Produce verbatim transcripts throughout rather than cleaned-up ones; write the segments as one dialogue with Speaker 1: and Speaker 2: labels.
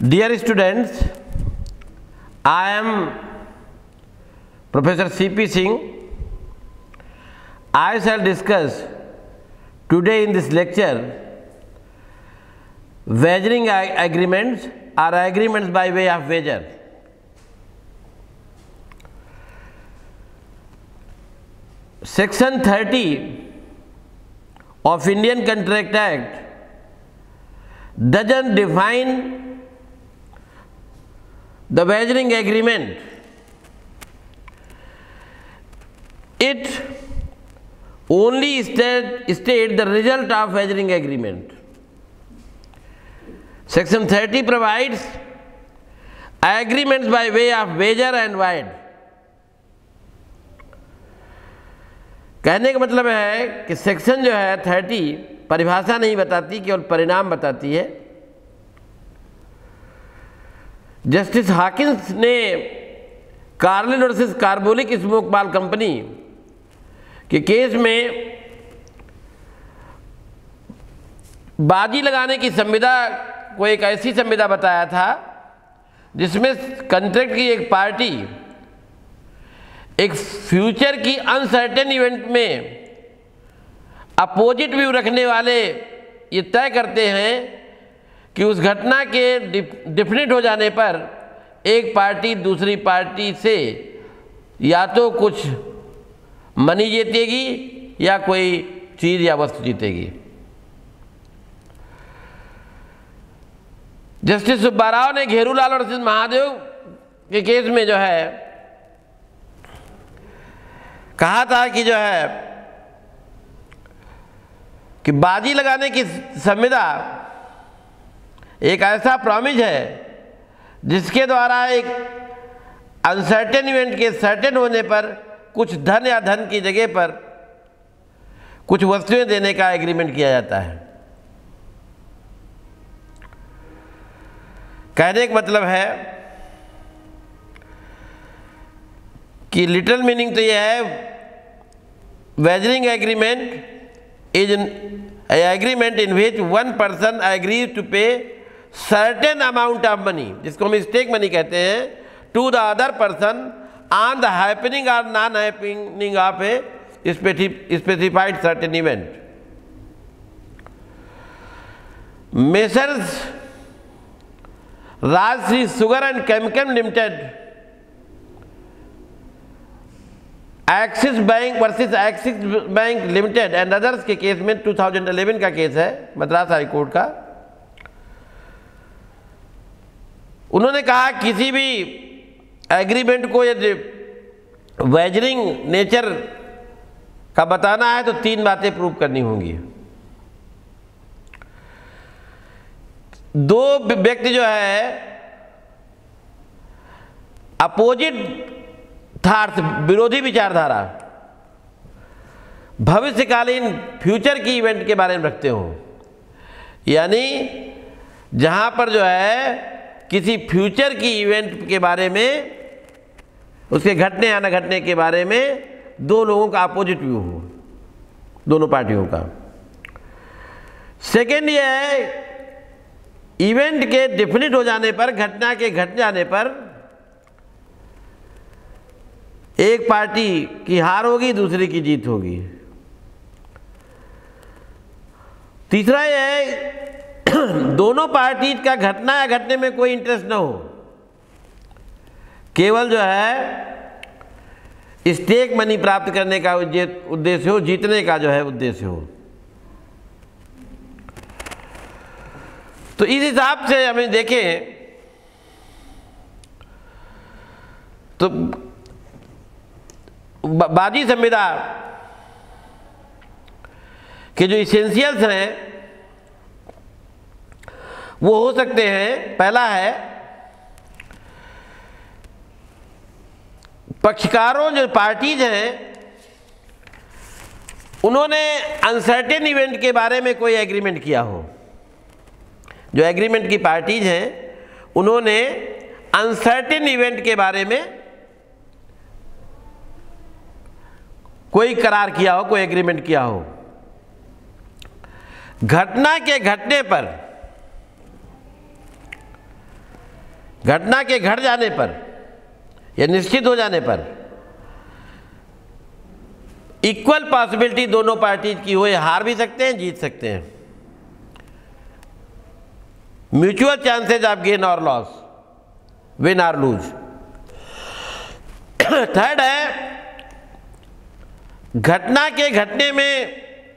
Speaker 1: Dear students, I am Professor C P Singh. I shall discuss today in this lecture wagering agreements or agreements by way of wager. Section thirty of Indian Contract Act doesn't define the wagering agreement. It only state, state the result of wagering agreement. Section thirty provides agreements by way of wager and wide. कहने का मतलब है कि section जो है thirty परिभाषा नहीं बताती, केवल परिणाम बताती है। जस्टिस हाकिन्स ने Carlill versus Carbolic Smoke Ball company के केस में बाजी लगाने की संविदा को एक ऐसी संविदा बताया था जिसमें कॉन्ट्रैक्ट की एक पार्टी एक फ्यूचर की अनसर्टेन इवेंट में अपोजिट व्यू रखने वाले ये तय करते हैं कि उस घटना के डिफिनिट हो जाने पर एक पार्टी दूसरी पार्टी से या तो कुछ मनी जीतेगी या कोई चीज़ या वस्तु जीतेगी। जस्टिस सुब्बाराव ने घेरूलाल और महादेव के केस में जो है कहा था कि जो है कि बाजी लगाने की संविदा एक ऐसा प्रॉमिस है जिसके द्वारा एक अनसर्टेन इवेंट के सर्टेन होने पर कुछ धन या धन की जगह पर कुछ वस्तुएं देने का एग्रीमेंट किया जाता है। कहने का मतलब है कि लिटिल मीनिंग तो यह है, wagering agreement is an agreement in which one person agrees to pay certain amount of money, जिसको हम स्टेक मनी कहते हैं, to the other person on the happening or non happening of a specified certain event. Messrs Rajshri Sugar and Chemicals Limited, Axis bank versus Axis bank limited and others के case में दो हज़ार ग्यारह का case है Madras high court का। उन्होंने कहा किसी भी एग्रीमेंट को यदि वैजरिंग नेचर का बताना है तो तीन बातें प्रूव करनी होंगी। दो व्यक्ति जो है अपोजिट थार्थ विरोधी विचारधारा भविष्यकालीन फ्यूचर की इवेंट के बारे में रखते हो, यानी जहां पर जो है किसी फ्यूचर की इवेंट के बारे में, उसके घटने या न घटने के बारे में दो लोगों का अपोजिट व्यू हो, दोनों पार्टियों का। सेकेंड ये है इवेंट के डेफिनिट हो जाने पर, घटना के घट जाने पर एक पार्टी की हार होगी, दूसरे की जीत होगी। तीसरा यह है दोनों पार्टी का घटना या घटने में कोई इंटरेस्ट ना हो, केवल जो है स्टेक मनी प्राप्त करने का उद्देश्य हो, जीतने का जो है उद्देश्य हो। तो इस हिसाब से हमें देखें तो बाजी संविदा के जो इसेंशियल्स हैं वो हो सकते हैं। पहला है पक्षकारों जो पार्टीज हैं उन्होंने अनसर्टेन इवेंट के बारे में कोई एग्रीमेंट किया हो। जो एग्रीमेंट की पार्टीज हैं उन्होंने अनसर्टेन इवेंट के बारे में कोई करार किया हो, कोई एग्रीमेंट किया हो। घटना के घटने पर घटना के घट जाने पर या निश्चित हो जाने पर इक्वल पॉसिबिलिटी दोनों पार्टीज की हो, ये हार भी सकते हैं, जीत सकते हैं। म्यूचुअल चांसेस ऑफ गेन और लॉस, विन और लूज। थर्ड है घटना के घटने में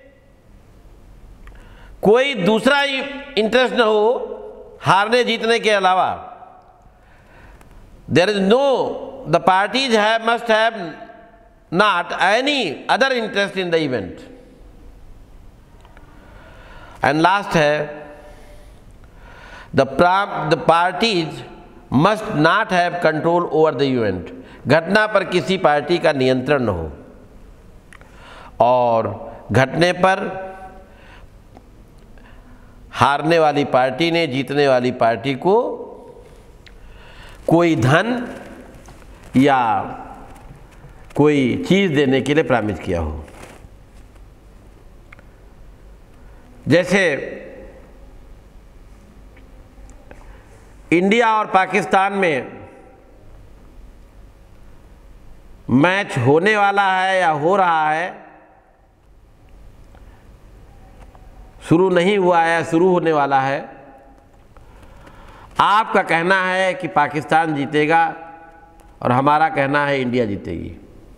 Speaker 1: कोई दूसरा इंटरेस्ट न हो हारने जीतने के अलावा। There is no, the parties have must have not any other interest in the event. And last है the the parties must not have control over the event. घटना पर किसी पार्टी का नियंत्रण न हो और घटने पर हारने वाली पार्टी ने जीतने वाली पार्टी को कोई धन या कोई चीज़ देने के लिए प्रॉमिस किया हो। जैसे इंडिया और पाकिस्तान में मैच होने वाला है या हो रहा है, शुरू नहीं हुआ है, शुरू होने वाला है। आपका कहना है कि पाकिस्तान जीतेगा और हमारा कहना है इंडिया जीतेगी।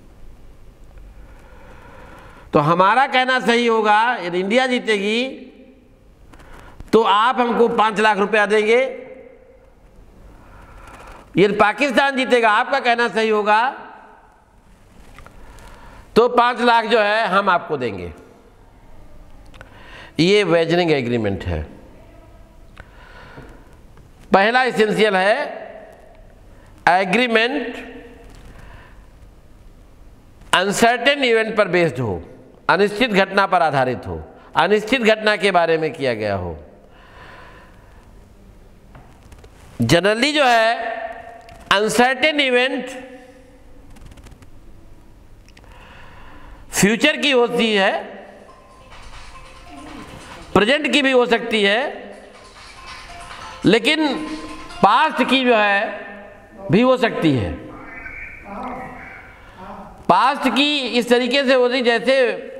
Speaker 1: तो हमारा कहना सही होगा, यदि इंडिया जीतेगी तो आप हमको पाँच लाख रुपया देंगे, यदि पाकिस्तान जीतेगा आपका कहना सही होगा तो पाँच लाख जो है हम आपको देंगे। ये वेजरिंग एग्रीमेंट है। पहला इसेंशियल है एग्रीमेंट अनसर्टेन इवेंट पर बेस्ड हो, अनिश्चित घटना पर आधारित हो, अनिश्चित घटना के बारे में किया गया हो। जनरली जो है अनसर्टेन इवेंट फ्यूचर की होती है, प्रेजेंट की भी हो सकती है, लेकिन पास्ट की जो है भी हो सकती है। पास्ट की इस तरीके से होती जैसे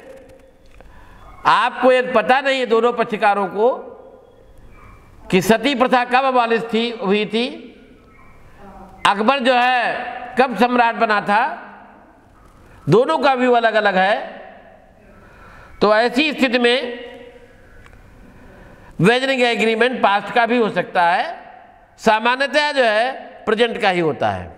Speaker 1: आपको ये पता नहीं है दोनों पक्षकारों को कि सती प्रथा कब अबालिश थी हुई थी, अकबर जो है कब सम्राट बना था, दोनों का व्यू अलग अलग है। तो ऐसी स्थिति में वेजरिंग एग्रीमेंट पास्ट का भी हो सकता है, सामान्यतः जो है प्रेजेंट का ही होता है।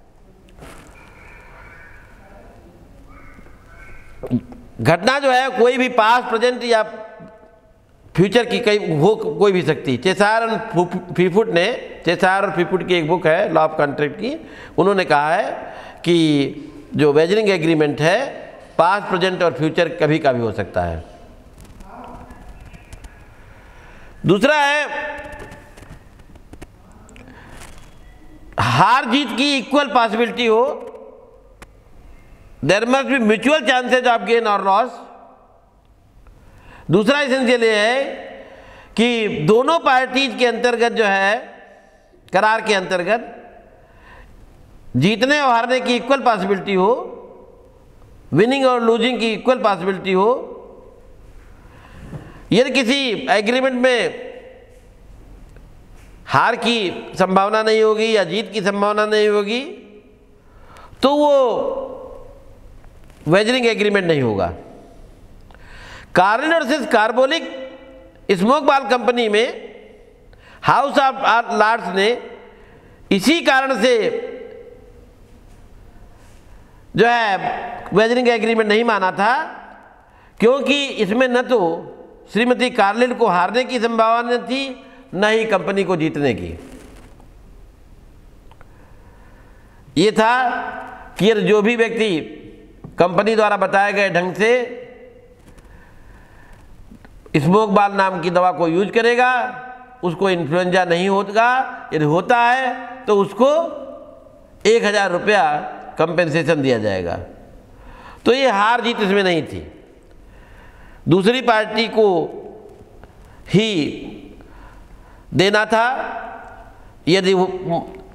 Speaker 1: घटना जो है कोई भी पास्ट, प्रेजेंट या फ्यूचर की कई हो कोई भी सकती। चेसार और फीफुट ने, चेसार और फीफुट की एक बुक है लॉ ऑफ कॉन्ट्रैक्ट की, उन्होंने कहा है कि जो वेजरिंग एग्रीमेंट है पास्ट, प्रेजेंट और फ्यूचर कभी का भी हो सकता है। दूसरा है हार जीत की इक्वल पॉसिबिलिटी हो, there must be mutual chances of gain और लॉस। दूसरा एसेंशियल ये है कि दोनों पार्टीज के अंतर्गत जो है करार के अंतर्गत जीतने और हारने की इक्वल पॉसिबिलिटी हो, विनिंग और लूजिंग की इक्वल पॉसिबिलिटी हो। यदि किसी एग्रीमेंट में हार की संभावना नहीं होगी या जीत की संभावना नहीं होगी तो वो वेजरिंग एग्रीमेंट नहीं होगा। Carlill versus Carbolic Smoke Ball company में हाउस ऑफ लॉर्ड्स ने इसी कारण से जो है वेजरिंग एग्रीमेंट नहीं माना था, क्योंकि इसमें न तो श्रीमती कार्लिन को हारने की संभावना थी न ही कंपनी को जीतने की। ये था कि जो भी व्यक्ति कंपनी द्वारा बताए गए ढंग से स्मोक बाल नाम की दवा को यूज करेगा उसको इन्फ्लुएंजा नहीं होगा, यदि होता है तो उसको एक हजार रुपया कंपेंसेशन दिया जाएगा। तो ये हार जीत इसमें नहीं थी, दूसरी पार्टी को ही देना था। यदि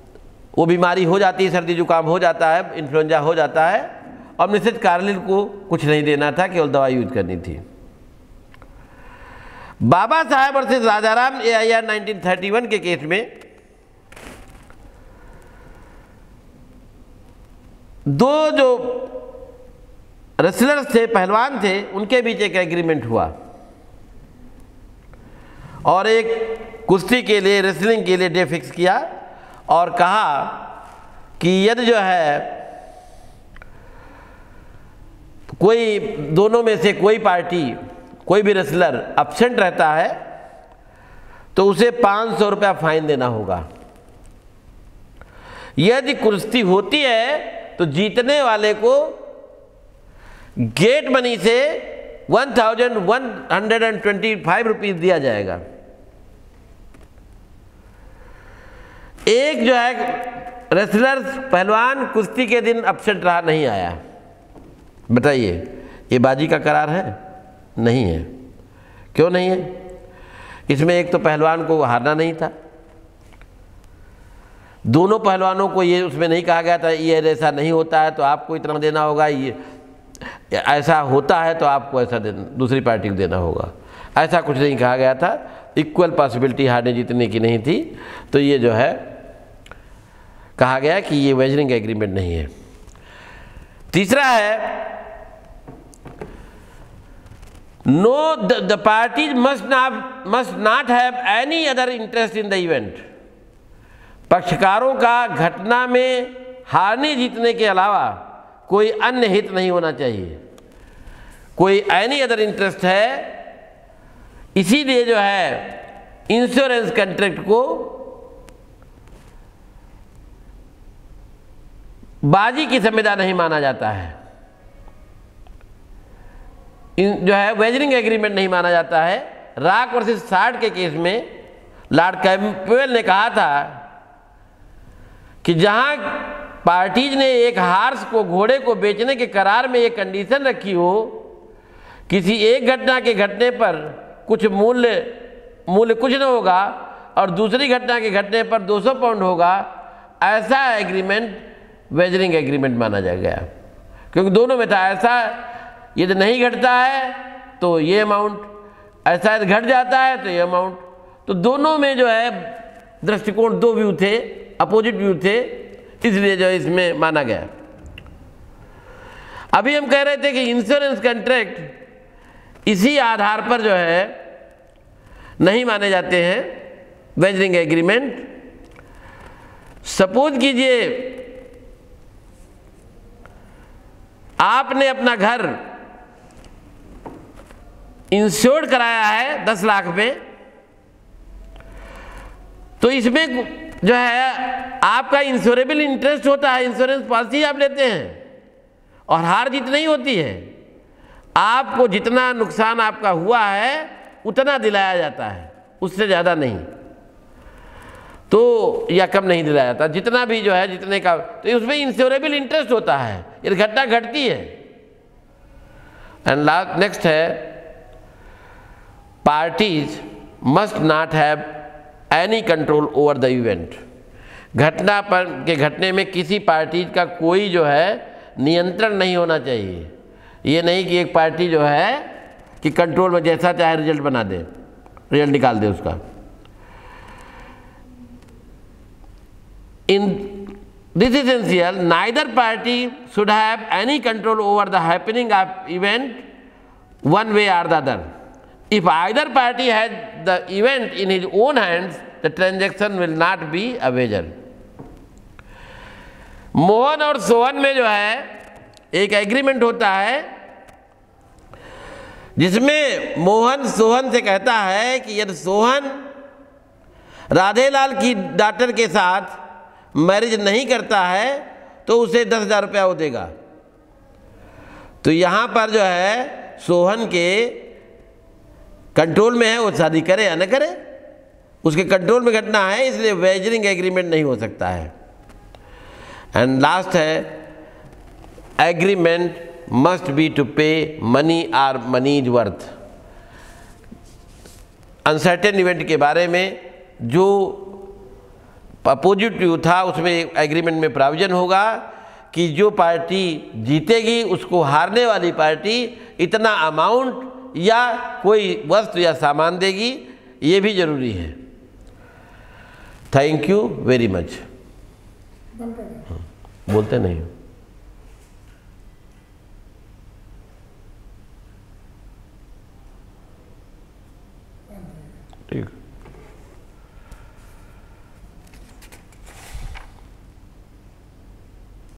Speaker 1: वो बीमारी हो जाती है, सर्दी जुकाम हो जाता है, इन्फ्लुएंजा हो जाता है, और मिसेज कार्लिन को कुछ नहीं देना था, केवल दवाई यूज करनी थी। Baba Saheb versus Rajaram A I R nineteen thirty one के केस में दो जो रेसलर्स थे, पहलवान थे, उनके बीच एक एग्रीमेंट हुआ और एक कुश्ती के लिए, रेसलिंग के लिए डे फिक्स किया और कहा कि यदि जो है कोई दोनों में से कोई पार्टी, कोई भी रेसलर एब्सेंट रहता है तो उसे पाँच सौ रुपया फाइन देना होगा। यदि कुश्ती होती है तो जीतने वाले को गेट मनी से one thousand one hundred and twenty five rupees दिया जाएगा। एक जो है रेसलर, पहलवान कुश्ती के दिन एब्सेंट रहा, नहीं आया, बताइए ये बाजी का करार है? नहीं है। क्यों नहीं है? इसमें एक तो पहलवान को हारना नहीं था, दोनों पहलवानों को ये उसमें नहीं कहा गया था ये ऐसा नहीं होता है तो आपको इतना देना होगा, ये ऐसा होता है तो आपको ऐसा देना, दूसरी पार्टी को देना होगा, ऐसा कुछ नहीं कहा गया था। इक्वल पॉसिबिलिटी हारने जीतने की नहीं थी। तो ये जो है कहा गया कि ये वेजरिंग एग्रीमेंट नहीं है। तीसरा है, no the parties must not must not have any other interest in the event. पक्षकारों का घटना में हारने जीतने के अलावा कोई अन्य हित नहीं होना चाहिए, कोई एनी अदर इंटरेस्ट है। इसीलिए जो है इंश्योरेंस कॉन्ट्रैक्ट को बाजी की संविदा नहीं माना जाता है, इन जो है वेजरिंग एग्रीमेंट नहीं माना जाता है। रॉक वर्सेस सार्ड के केस में लॉर्ड कैंपबेल ने कहा था कि जहां पार्टीज ने एक हार्स को, घोड़े को बेचने के करार में एक कंडीशन रखी हो, किसी एक घटना के घटने पर कुछ मूल्य मूल्य कुछ न होगा और दूसरी घटना के घटने पर दो सौ पाउंड होगा, ऐसा एग्रीमेंट वेजरिंग एग्रीमेंट माना जा गया। क्योंकि दोनों में था, ऐसा यदि नहीं घटता है तो ये अमाउंट, ऐसा यदि घट जाता है तो ये अमाउंट। तो दोनों में जो है दृष्टिकोण, दो व्यू थे, अपोजिट व्यू थे, इसलिए जो इसमें माना गया। अभी हम कह रहे थे कि इंश्योरेंस कॉन्ट्रैक्ट इसी आधार पर जो है नहीं माने जाते हैं वेजरिंग एग्रीमेंट। सपोज कीजिए आपने अपना घर इंश्योर्ड कराया है दस लाख में, तो इसमें जो है आपका इंश्योरेबल इंटरेस्ट होता है, इंश्योरेंस पॉलिसी आप लेते हैं और हार जीत नहीं होती है। आपको जितना नुकसान आपका हुआ है उतना दिलाया जाता है, उससे ज़्यादा नहीं, तो या कम नहीं दिलाया जाता, जितना भी जो है जितने का, तो उसमें इंश्योरेबल इंटरेस्ट होता है यदि घटना घटती है। एंड लास्ट नेक्स्ट है, parties must not have any control over the event. घटना पर के घटने में किसी पार्टी का कोई जो है नियंत्रण नहीं होना चाहिए। ये नहीं कि एक पार्टी जो है कि कंट्रोल में जैसा चाहे रिजल्ट बना दे, रिजल्ट निकाल दे उसका। In this essential, neither party should have any control over the happening of event one way or the other. If either party has the event in his own hands, the transaction will not be a wager. Mohan और सोहन में जो है एक agreement होता है जिसमें मोहन सोहन से कहता है कि यदि सोहन राधेलाल की डॉटर के साथ मैरिज नहीं करता है तो उसे दस हजार रुपया वो देगा। तो यहाँ पर जो है सोहन के कंट्रोल में है, वो शादी करे या न करे, उसके कंट्रोल में घटना है, इसलिए वेजरिंग एग्रीमेंट नहीं हो सकता है। एंड लास्ट है, agreement must be to pay money or money is worth. Uncertain event के बारे में जो पॉजिटिव था, उसमें एग्रीमेंट में प्रोविजन होगा कि जो पार्टी जीतेगी उसको हारने वाली पार्टी इतना अमाउंट या कोई वस्तु या सामान देगी, ये भी जरूरी है। Thank you very much. बोलते नहीं ठीक।